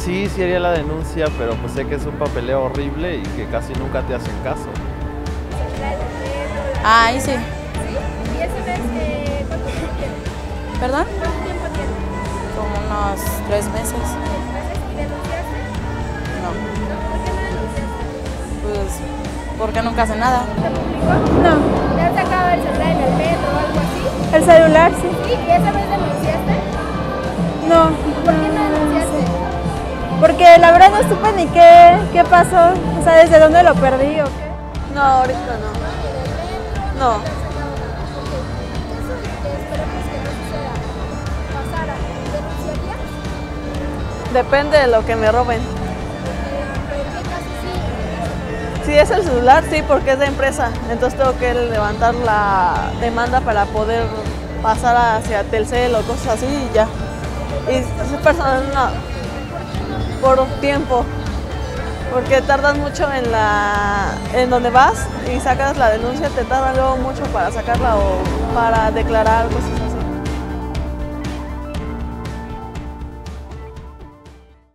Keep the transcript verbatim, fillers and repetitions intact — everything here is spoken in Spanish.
sí, sí haría la denuncia, pero pues sé que es un papeleo horrible y que casi nunca te hacen caso. Ah, ahí sí. ¿Sí? ¿Y esa vez eh, cuánto tiempo tiene? ¿Perdón? ¿Cuánto tiempo tiene? Como unos tres meses. ¿Tres meses? ¿Y denunciaste? No, ¿Por qué no denunciaste? pues porque nunca hace nada. ¿Te publicó? No, ¿Te han sacado el celular en el metro o algo así? el celular sí. ¿Sí? ¿Y esa vez denunciaste? No, ¿Por qué no denunciaste? porque la verdad no supe ni qué, qué pasó, o sea, desde dónde lo perdí o qué. No, ahorita no. No. Depende de lo que me roben. Si es el celular, sí, porque es de empresa. Entonces tengo que levantar la demanda para poder pasar hacia Telcel o cosas así y ya. Y es personal, no, por tiempo. Porque tardas mucho en la en donde vas y sacas la denuncia, te tarda luego mucho para sacarla o para declarar cosas así.